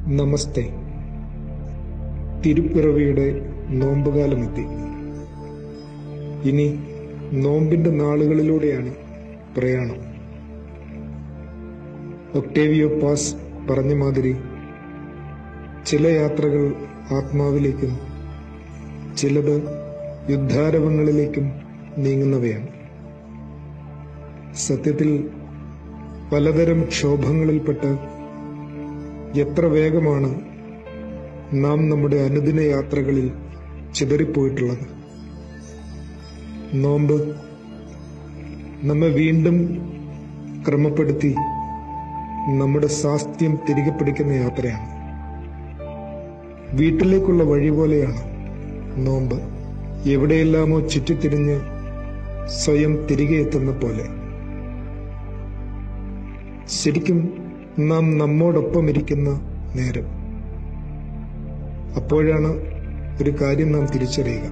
നമസ്തേ. തിരുപ്പിറവിയുടെ നോമ്പുകാലമെത്തി. ഇനി നോമ്പിന്റെ നാളുകളിലൂടെയാണ് പ്രയാണം. ഒക്ടേവിയോ പാസ് പറഞ്ഞ മാതിരി ചില യാത്രകൾ ആത്മാവിലേക്കും ചിലത് യുദ്ധാരവങ്ങളിലേക്കും നീങ്ങുന്നവയാണ്. സത്യത്തിൽ പലതരം ക്ഷോഭങ്ങളിൽപ്പെട്ട് എത്ര വേഗമാണ് നാം നമ്മുടെ അനുദിന യാത്രകളിൽ ചിതറിപ്പോയിട്ടുള്ളത്. നോമ്പ് നമ്മെ വീണ്ടും ക്രമപ്പെടുത്തി നമ്മുടെ സ്വാസ്ഥ്യം തിരികെ പിടിക്കുന്ന യാത്രയാണ്. വീട്ടിലേക്കുള്ള വഴി പോലെയാണ് നോമ്പ്. എവിടെയെല്ലാമോ ചുറ്റിത്തിരിഞ്ഞ് സ്വയം തിരികെ എത്തുന്ന പോലെ. ശരിക്കും നാം നമ്മോടൊപ്പം ഇരിക്കുന്ന നേരം. അപ്പോഴാണ് ഒരു കാര്യം നാം തിരിച്ചറിയുക.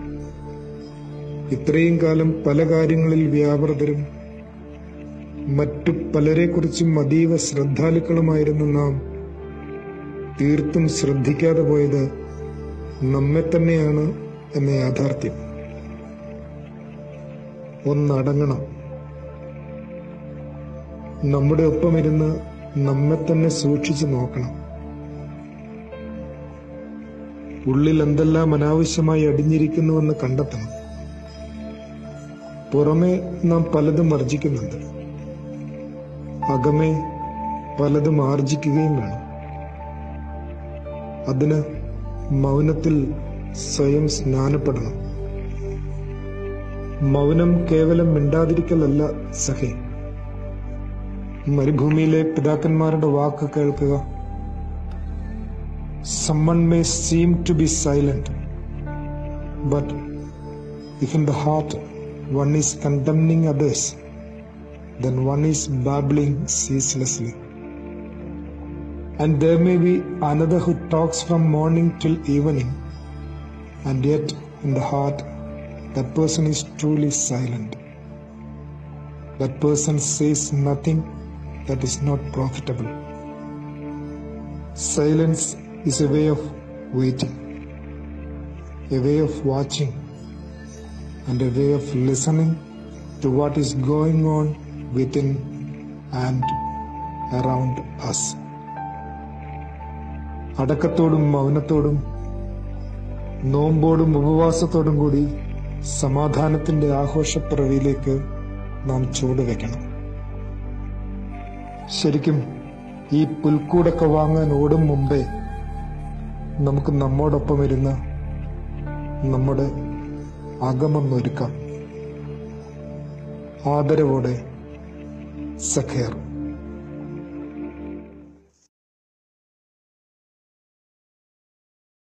ഇത്രയും കാലം പല കാര്യങ്ങളിൽ വ്യാപൃതരും മറ്റു പലരെക്കുറിച്ചും അതീവ ശ്രദ്ധാലുക്കളുമായിരുന്ന നാം തീർത്തും ശ്രദ്ധിക്കാതെ പോയത് നമ്മെ തന്നെയാണ് എന്ന യാഥാർത്ഥ്യം. ഒന്നടങ്ങണം. നമ്മുടെ ഒപ്പമിരുന്ന് നമ്മെ തന്നെ സൂക്ഷിച്ചു നോക്കണം. ഉള്ളിൽ എന്തെല്ലാം അനാവശ്യമായി അടിഞ്ഞിരിക്കുന്നുവെന്ന് കണ്ടെത്തണം. പുറമെ നാം പലതും വർജിക്കുന്നുണ്ട്, അകമേ പലതും ആർജിക്കുകയും വേണം. അതിന് മൗനത്തിൽ സ്വയം സ്നാനപ്പെടണം. മൗനം കേവലം മിണ്ടാതിരിക്കലല്ല സഖേ. മരുഭൂമിയിലെ പിതാക്കന്മാരുടെ വാക്ക് കേൾക്കുക. Someone may seem to be silent, but if in the heart one is condemning others, then one is babbling ceaselessly. And there may be another who talks from morning till evening, and yet in the heart that person is truly silent. That person says nothing that is not profitable. Silence is a way of waiting, a way of watching, and a way of listening to what is going on within and around us. അടക്കത്തോടും മൗനത്തോടും നോമ്പോടും ഉപവാസത്തോടും കൂടി സമാധാനത്തിന്റെ ആഘോഷപ്പിറവിയിലേക്ക് നാം ചുവടുവെക്കണം. ശരിക്കും ഈ പുൽക്കൂടൊക്കെ വാങ്ങാൻ ഓടും മുമ്പേ നമുക്ക് നമ്മോടൊപ്പം ഇരുന്ന് നമ്മുടെ അകമൊന്നൊരുക്കാം. ആദരവോടെ സഖേർ.